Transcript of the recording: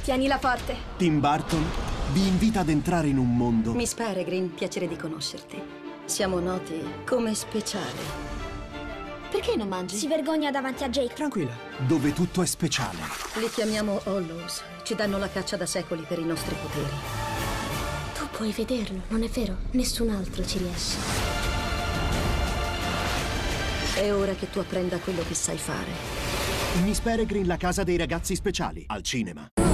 Tienila forte. Tim Burton vi invita ad entrare in un mondo Miss Peregrine, piacere di conoscerti. Siamo noti come speciali. Perché non mangi? Si vergogna davanti a Jake. Tranquilla. dove tutto è speciale. Li chiamiamo Hollows. Ci danno la caccia da secoli per i nostri poteri. Tu puoi vederlo, non è vero? Nessun altro ci riesce. È ora che tu apprenda quello che sai fare. Miss Peregrine, la casa dei ragazzi speciali, al cinema.